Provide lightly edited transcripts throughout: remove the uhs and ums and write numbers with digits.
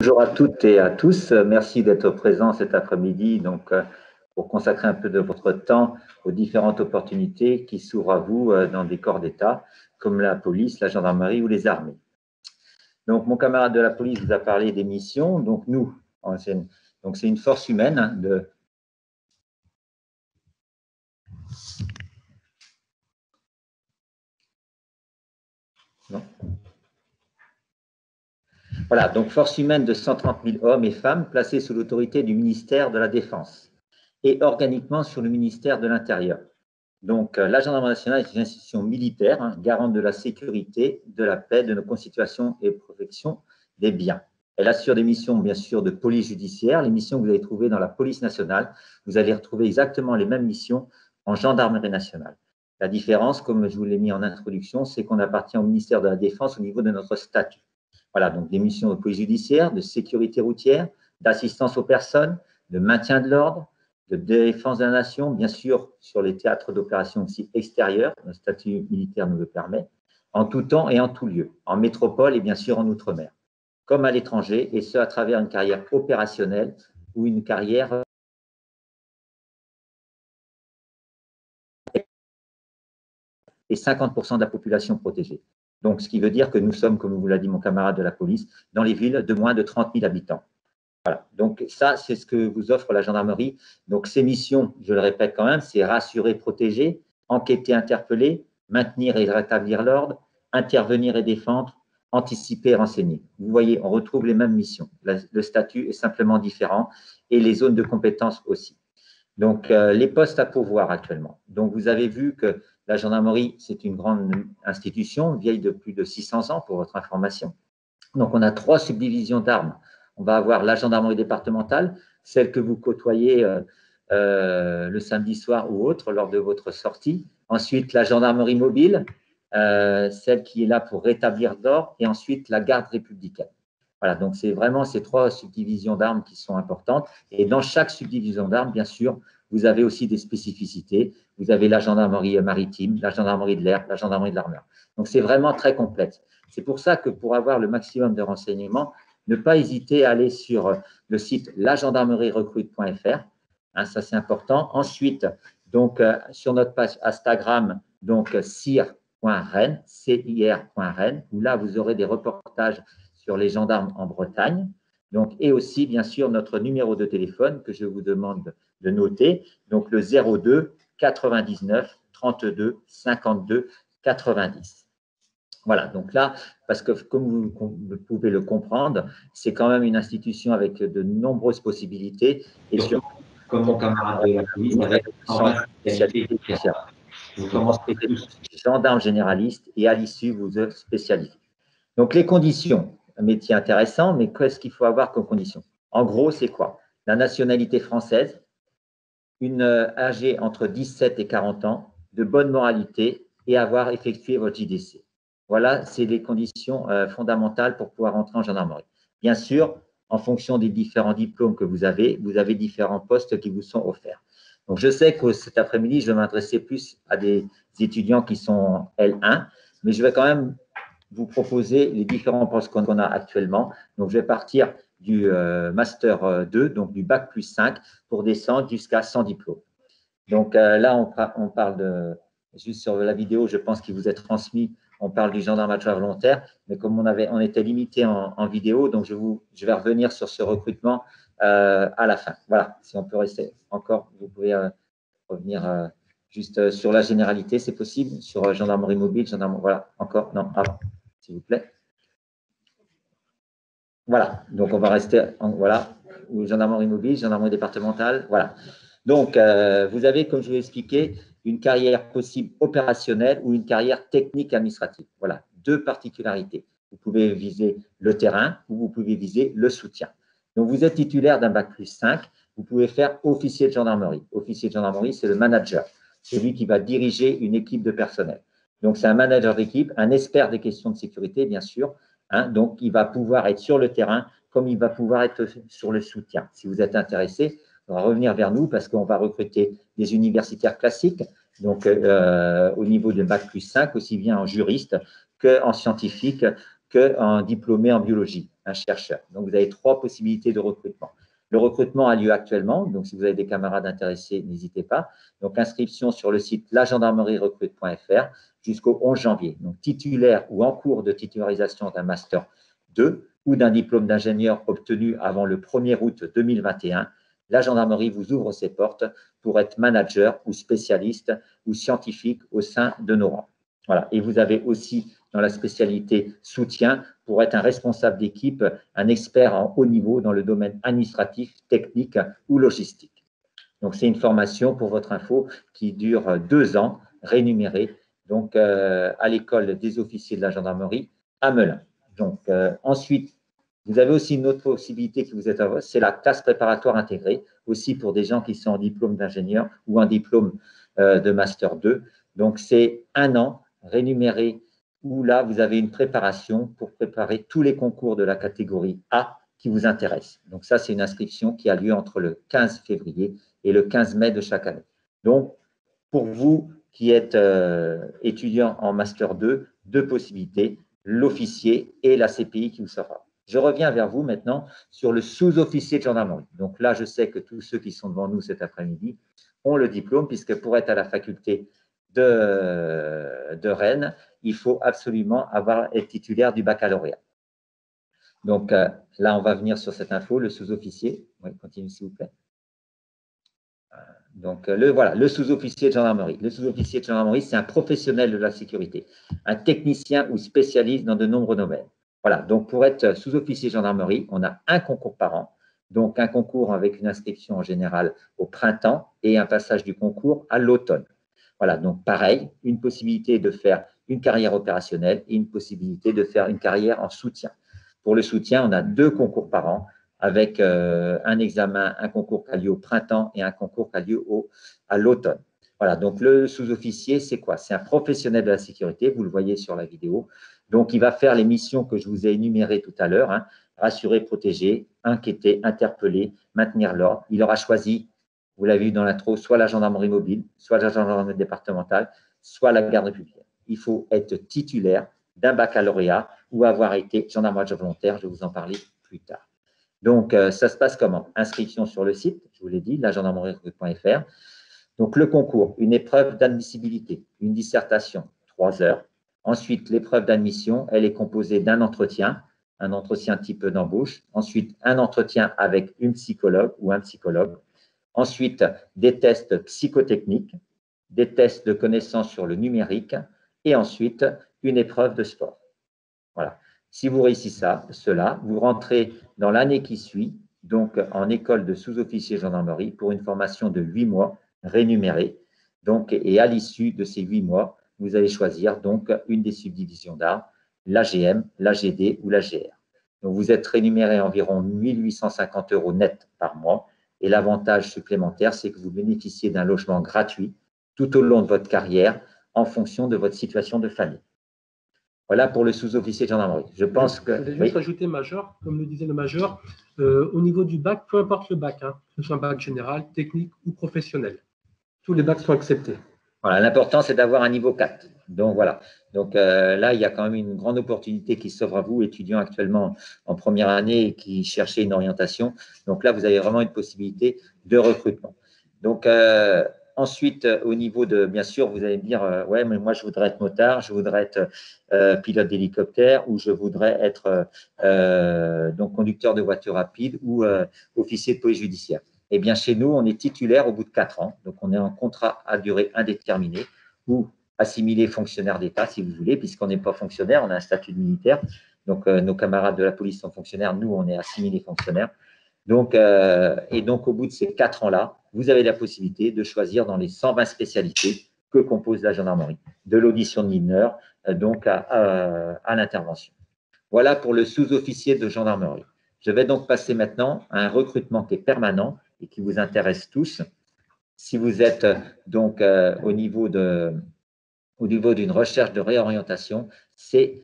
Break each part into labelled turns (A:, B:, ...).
A: Bonjour à toutes et à tous. Merci d'être présents cet après-midi pour consacrer un peu de votre temps aux différentes opportunités qui s'ouvrent à vous dans des corps d'État comme la police, la gendarmerie ou les armées. Donc, mon camarade de la police vous a parlé des missions. Donc, c'est une force humaine de… Non. Voilà, donc force humaine de 130 000 hommes et femmes placés sous l'autorité du ministère de la Défense et organiquement sur le ministère de l'Intérieur. Donc, la gendarmerie nationale est une institution militaire, garante de la sécurité, de la paix, de nos concitoyens et protection des biens. Elle assure des missions, bien sûr, de police judiciaire. Les missions que vous allez trouver dans la police nationale, vous allez retrouver exactement les mêmes missions en gendarmerie nationale. La différence, comme je vous l'ai mis en introduction, c'est qu'on appartient au ministère de la Défense au niveau de notre statut. Voilà, donc des missions de police judiciaire, de sécurité routière, d'assistance aux personnes, de maintien de l'ordre, de défense de la nation, bien sûr, sur les théâtres d'opération aussi extérieurs, le statut militaire nous le permet, en tout temps et en tout lieu, en métropole et bien sûr en outre-mer, comme à l'étranger, et ce à travers une carrière opérationnelle ou une carrière et 50% de la population protégée. Donc, ce qui veut dire que nous sommes, comme vous l'a dit mon camarade de la police, dans les villes de moins de 30 000 habitants. Voilà, donc ça, c'est ce que vous offre la gendarmerie. Donc, ces missions, je le répète quand même, c'est rassurer, protéger, enquêter, interpeller, maintenir et rétablir l'ordre, intervenir et défendre, anticiper et renseigner. Vous voyez, on retrouve les mêmes missions. Le statut est simplement différent et les zones de compétences aussi. Donc, les postes à pourvoir actuellement. Donc, vous avez vu que la gendarmerie, c'est une grande institution, vieille de plus de 600 ans pour votre information. Donc, on a 3 subdivisions d'armes. On va avoir la gendarmerie départementale, celle que vous côtoyez le samedi soir ou autre lors de votre sortie. Ensuite, la gendarmerie mobile, celle qui est là pour rétablir l'ordre. Et ensuite, la garde républicaine. Voilà, donc c'est vraiment ces 3 subdivisions d'armes qui sont importantes. Et dans chaque subdivision d'armes, bien sûr, vous avez aussi des spécificités. Vous avez la gendarmerie maritime, la gendarmerie de l'air, la gendarmerie de l'armure. Donc, c'est vraiment très complexe. C'est pour ça que pour avoir le maximum de renseignements, ne pas hésiter à aller sur le site lagendarmerierecrute.fr. Ça, c'est important. Ensuite, donc, sur notre page Instagram, donc cir.ren, CIR.ren, où là, vous aurez des reportages sur les gendarmes en Bretagne. Donc, et aussi, bien sûr, notre numéro de téléphone que je vous demande de noter. Donc, le 02 99 32 52 90. Voilà, donc là, parce que comme vous pouvez le comprendre, c'est quand même une institution avec de nombreuses possibilités et surtout, comme mon camarade de la police, avec 120 spécialités différentes. Vous commencez gendarme généraliste et à l'issue, vous êtes spécialiste. Donc, les conditions, un métier intéressant, mais qu'est-ce qu'il faut avoir comme condition? En gros, c'est quoi? La nationalité française, une âgée entre 17 et 40 ans, de bonne moralité et avoir effectué votre JDC. Voilà, c'est les conditions fondamentales pour pouvoir entrer en gendarmerie. Bien sûr, en fonction des différents diplômes que vous avez différents postes qui vous sont offerts. Donc, je sais que cet après-midi, je vais m'adresser plus à des étudiants qui sont L1, mais je vais quand même vous proposer les différents postes qu'on a actuellement. Donc, je vais partir du Master 2, donc du Bac plus 5, pour descendre jusqu'à 100 diplômes. Donc là, on parle de, juste sur la vidéo, je pense qu'il vous est transmis, on parle du gendarme adjoint volontaire, mais comme on était limité en vidéo, donc je vais revenir sur ce recrutement à la fin. Voilà, si on peut rester encore, vous pouvez revenir juste sur la généralité, c'est possible, sur gendarmerie mobile, gendarmerie, voilà, encore, non, avant, s'il vous plaît. Voilà, donc on va rester, voilà, gendarmerie mobile, gendarmerie départementale, voilà. Donc, vous avez, comme je vous l'ai expliqué, une carrière possible opérationnelle ou une carrière technique administrative. Voilà, 2 particularités. Vous pouvez viser le terrain ou vous pouvez viser le soutien. Donc, vous êtes titulaire d'un Bac plus 5, vous pouvez faire officier de gendarmerie. Officier de gendarmerie, c'est le manager, celui qui va diriger une équipe de personnel. Donc, c'est un manager d'équipe, un expert des questions de sécurité, bien sûr. Donc, il va pouvoir être sur le terrain comme il va pouvoir être sur le soutien. Si vous êtes intéressé, on va revenir vers nous parce qu'on va recruter des universitaires classiques, donc au niveau de Bac plus 5, aussi bien en juriste qu'en scientifique, qu'un diplômé en biologie, un chercheur. Donc, vous avez 3 possibilités de recrutement. Le recrutement a lieu actuellement, donc si vous avez des camarades intéressés, n'hésitez pas. Donc, inscription sur le site lagendarmerierecrute.fr jusqu'au 11 janvier. Donc, titulaire ou en cours de titularisation d'un Master 2 ou d'un diplôme d'ingénieur obtenu avant le 1er août 2021, la gendarmerie vous ouvre ses portes pour être manager ou spécialiste ou scientifique au sein de nos rangs. Voilà. Et vous avez aussi dans la spécialité soutien pour être un responsable d'équipe, un expert en haut niveau dans le domaine administratif, technique ou logistique. Donc, c'est une formation, pour votre info, qui dure 2 ans, rémunérée, donc à l'école des officiers de la gendarmerie à Melun. Donc, ensuite, vous avez aussi une autre possibilité qui vous est à vous, c'est la classe préparatoire intégrée, aussi pour des gens qui sont en diplôme d'ingénieur ou en diplôme de Master 2. Donc, c'est 1 an rémunéré où là, vous avez une préparation pour préparer tous les concours de la catégorie A qui vous intéressent. Donc, ça, c'est une inscription qui a lieu entre le 15 février et le 15 mai de chaque année. Donc, pour vous qui êtes étudiant en Master 2, 2 possibilités, l'officier et la CPI qui vous sera. Je reviens vers vous maintenant sur le sous-officier de gendarmerie. Donc là, je sais que tous ceux qui sont devant nous cet après-midi ont le diplôme, puisque pour être à la faculté de Rennes, il faut absolument être titulaire du baccalauréat. Donc là, on va venir sur cette info, le sous-officier. Oui, continue s'il vous plaît. Donc, voilà, le sous-officier de gendarmerie. Le sous-officier de gendarmerie, c'est un professionnel de la sécurité, un technicien ou spécialiste dans de nombreux domaines. Voilà, donc pour être sous-officier de gendarmerie, on a un concours par an, donc un concours avec une inscription en général au printemps et un passage du concours à l'automne. Voilà, donc pareil, une possibilité de faire une carrière opérationnelle et une possibilité de faire une carrière en soutien. Pour le soutien, on a 2 concours par an, avec un examen, un concours qui a lieu au printemps et un concours qui a lieu à l'automne. Voilà, donc le sous-officier, c'est quoi? C'est un professionnel de la sécurité, vous le voyez sur la vidéo. Donc, il va faire les missions que je vous ai énumérées tout à l'heure, hein, rassurer, protéger, inquiéter, interpeller, maintenir l'ordre. Il aura choisi, vous l'avez vu dans l'intro, soit la gendarmerie mobile, soit la gendarmerie départementale, soit la garde républicaine. Il faut être titulaire d'un baccalauréat ou avoir été gendarme adjoint volontaire, je vais vous en parler plus tard. Donc, ça se passe comment? Inscription sur le site, je vous l'ai dit, lagendarmerie.fr. Donc, le concours, une épreuve d'admissibilité, une dissertation, 3 heures. Ensuite, l'épreuve d'admission, elle est composée d'un entretien, un entretien type d'embauche. Ensuite, un entretien avec une psychologue ou un psychologue. Ensuite, des tests psychotechniques, des tests de connaissances sur le numérique et ensuite, une épreuve de sport. Voilà. Si vous réussissez cela, vous rentrez dans l'année qui suit, donc en école de sous-officier gendarmerie pour une formation de 8 mois rémunérée. Donc, et à l'issue de ces 8 mois, vous allez choisir donc une des subdivisions d'armes, l'AGM, l'AGD ou l'AGR. Donc, vous êtes rémunéré environ 1 850 € net par mois. Et l'avantage supplémentaire, c'est que vous bénéficiez d'un logement gratuit tout au long de votre carrière en fonction de votre situation de famille. Voilà pour le sous-officier de gendarmerie. Je pense que…
B: Je vais juste rajouter major, comme le disait le major, au niveau du bac, peu importe le bac, hein, que ce soit un bac général, technique ou professionnel. Tous les bacs sont acceptés.
A: Voilà, l'important, c'est d'avoir un niveau 4. Donc, voilà. Donc, là, il y a quand même une grande opportunité qui s'offre à vous, étudiants actuellement en première année et qui cherchez une orientation. Donc, là, vous avez vraiment une possibilité de recrutement. Donc, ensuite, au niveau de, bien sûr, vous allez me dire, ouais, mais moi, je voudrais être motard, je voudrais être pilote d'hélicoptère ou je voudrais être donc conducteur de voiture rapide ou officier de police judiciaire. Eh bien, chez nous, on est titulaire au bout de 4 ans. Donc, on est en contrat à durée indéterminée ou assimilé fonctionnaire d'État, si vous voulez, puisqu'on n'est pas fonctionnaire, on a un statut de militaire. Donc, nos camarades de la police sont fonctionnaires, nous, on est assimilés fonctionnaires. Donc, et donc, au bout de ces 4 ans-là, vous avez la possibilité de choisir dans les 120 spécialités que compose la gendarmerie, de l'audition de mineurs, donc à l'intervention. Voilà pour le sous-officier de gendarmerie. Je vais donc passer maintenant à un recrutement qui est permanent et qui vous intéresse tous. Si vous êtes donc au niveau d'une recherche de réorientation, c'est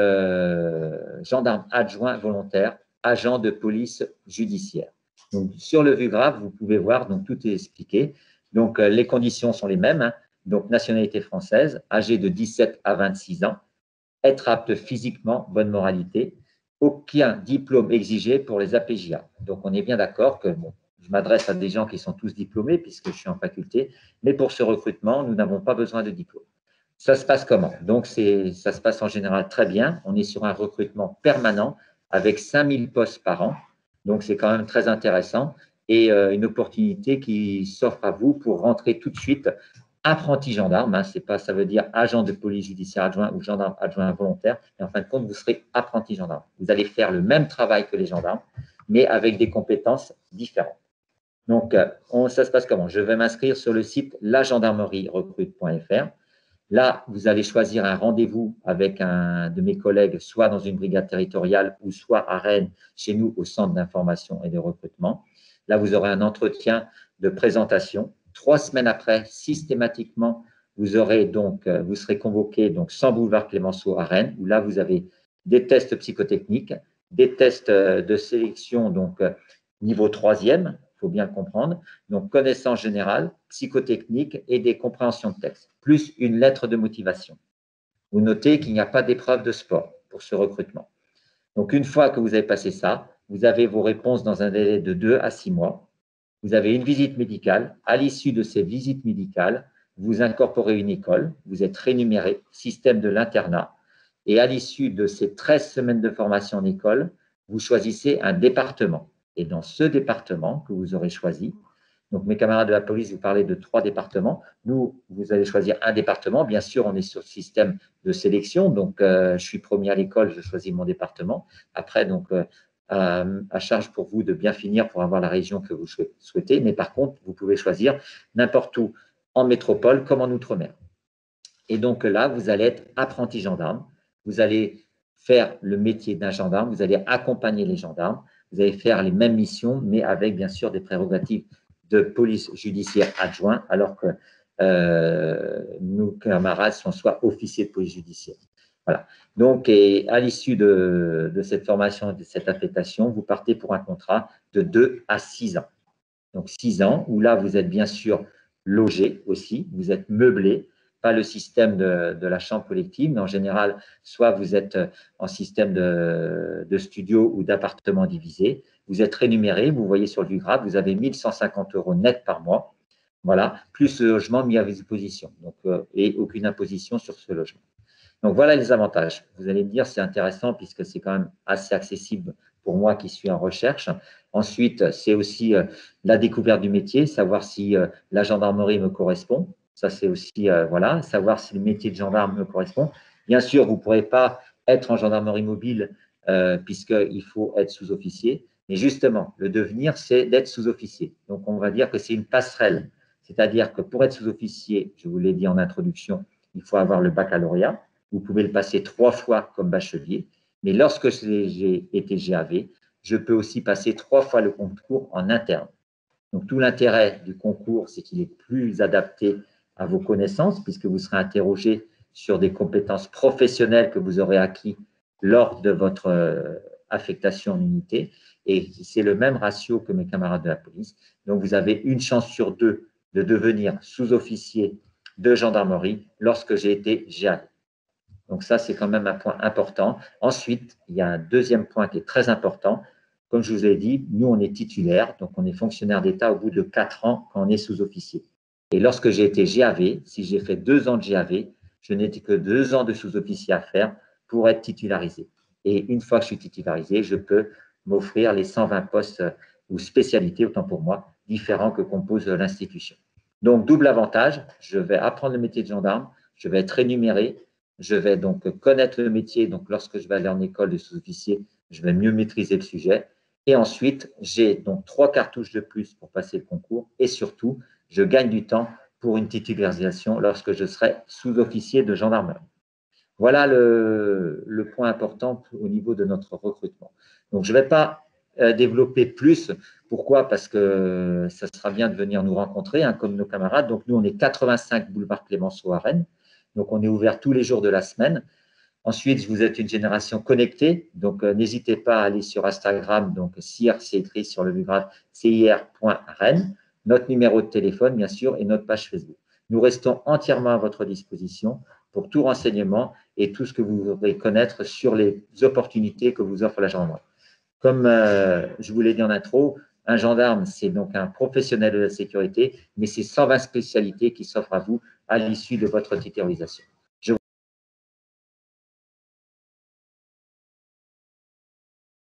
A: le gendarme adjoint volontaire, agent de police judiciaire. Donc, sur le vue grave, vous pouvez voir, donc tout est expliqué. Donc, les conditions sont les mêmes. Hein. Donc, nationalité française, âgé de 17 à 26 ans, être apte physiquement, bonne moralité, aucun diplôme exigé pour les APJA. Donc, on est bien d'accord que, bon, je m'adresse à des gens qui sont tous diplômés puisque je suis en faculté, mais pour ce recrutement, nous n'avons pas besoin de diplôme. Ça se passe comment? Donc, ça se passe en général très bien. On est sur un recrutement permanent avec 5000 postes par an. Donc, c'est quand même très intéressant et une opportunité qui s'offre à vous pour rentrer tout de suite apprenti gendarme. Hein, c'est pas, ça veut dire agent de police judiciaire adjoint ou gendarme adjoint volontaire. Et en fin de compte, vous serez apprenti gendarme. Vous allez faire le même travail que les gendarmes, mais avec des compétences différentes. Donc, ça se passe comment? Je vais m'inscrire sur le site lagendarmerierecrute.fr. Là, vous allez choisir un rendez-vous avec un de mes collègues, soit dans une brigade territoriale ou soit à Rennes, chez nous, au centre d'information et de recrutement. Là, vous aurez un entretien de présentation. 3 semaines après, systématiquement, vous serez convoqué donc 100 boulevard Clémenceau à Rennes, où là, vous avez des tests psychotechniques, des tests de sélection, donc niveau 3e, il faut bien le comprendre, donc connaissances générales, psychotechniques et des compréhensions de texte, plus une lettre de motivation. Vous notez qu'il n'y a pas d'épreuve de sport pour ce recrutement. Donc, une fois que vous avez passé ça, vous avez vos réponses dans un délai de 2 à 6 mois. Vous avez une visite médicale. À l'issue de ces visites médicales, vous incorporez une école, vous êtes rémunéré, système de l'internat. Et à l'issue de ces 13 semaines de formation en école, vous choisissez un département. Et dans ce département que vous aurez choisi, donc mes camarades de la police, vous parlez de 3 départements. Nous, vous allez choisir un département. Bien sûr, on est sur le système de sélection. Donc, je suis premier à l'école, je choisis mon département. Après, donc, à charge pour vous de bien finir pour avoir la région que vous souhaitez. Mais par contre, vous pouvez choisir n'importe où en métropole comme en outre-mer. Et donc là, vous allez être apprenti gendarme. Vous allez faire le métier d'un gendarme. Vous allez accompagner les gendarmes. Vous allez faire les mêmes missions, mais avec bien sûr des prérogatives de police judiciaire adjoint, alors que nos camarades sont soit officiers de police judiciaire. Voilà. Donc, et à l'issue de cette formation et de cette affectation, vous partez pour un contrat de 2 à 6 ans. Donc, 6 ans, où là, vous êtes bien sûr logé aussi, vous êtes meublé, pas le système de la chambre collective, mais en général, soit vous êtes en système de studio ou d'appartement divisé, vous êtes rémunéré, vous voyez sur le VUGRAP, vous avez 1 150 € net par mois, voilà, plus le logement mis à disposition, donc, et aucune imposition sur ce logement. Donc, voilà les avantages. Vous allez me dire, c'est intéressant puisque c'est quand même assez accessible pour moi qui suis en recherche. Ensuite, c'est aussi la découverte du métier, savoir si la gendarmerie me correspond. Ça, c'est aussi, voilà, savoir si le métier de gendarme me correspond. Bien sûr, vous ne pourrez pas être en gendarmerie mobile puisqu'il faut être sous-officier. Mais justement, le devenir, c'est d'être sous-officier. Donc, on va dire que c'est une passerelle. C'est-à-dire que pour être sous-officier, je vous l'ai dit en introduction, il faut avoir le baccalauréat. Vous pouvez le passer 3 fois comme bachelier. Mais lorsque j'ai été GAV, je peux aussi passer 3 fois le concours en interne. Donc, tout l'intérêt du concours, c'est qu'il est plus adapté à vos connaissances, puisque vous serez interrogé sur des compétences professionnelles que vous aurez acquis lors de votre affectation en unité. Et c'est le même ratio que mes camarades de la police. Donc, vous avez une chance sur 2 de devenir sous-officier de gendarmerie lorsque j'ai été GAV. Donc ça, c'est quand même un point important. Ensuite, il y a un deuxième point qui est très important. Comme je vous ai dit, nous, on est titulaire, donc on est fonctionnaire d'État au bout de 4 ans quand on est sous-officier. Et lorsque j'ai été GAV, si j'ai fait 2 ans de GAV, je n'ai que 2 ans de sous-officier à faire pour être titularisé. Et une fois que je suis titularisé, je peux m'offrir les 120 postes ou spécialités, autant pour moi, différents que compose l'institution. Donc, double avantage, je vais apprendre le métier de gendarme, je vais être rémunéré, je vais donc connaître le métier. Donc, lorsque je vais aller en école de sous-officier, je vais mieux maîtriser le sujet. Et ensuite, j'ai donc 3 cartouches de plus pour passer le concours. Et surtout, je gagne du temps pour une titularisation lorsque je serai sous-officier de gendarmerie. Voilà le point important au niveau de notre recrutement. Donc, je ne vais pas développer plus. Pourquoi? Parce que ça sera bien de venir nous rencontrer, hein, comme nos camarades. Donc, nous, on est 85 boulevard Clémenceau à Rennes. Donc, on est ouvert tous les jours de la semaine. Ensuite, vous êtes une génération connectée. Donc, n'hésitez pas à aller sur Instagram. Donc, CIR, c'est écrit sur le VUGRAP, CIR.Rennes. Notre numéro de téléphone, bien sûr, et notre page Facebook. Nous restons entièrement à votre disposition pour tout renseignement et tout ce que vous voudrez connaître sur les opportunités que vous offre la gendarmerie. Comme je vous l'ai dit en intro, un gendarme, c'est donc un professionnel de la sécurité, mais c'est 120 spécialités qui s'offrent à vous à l'issue de votre titularisation.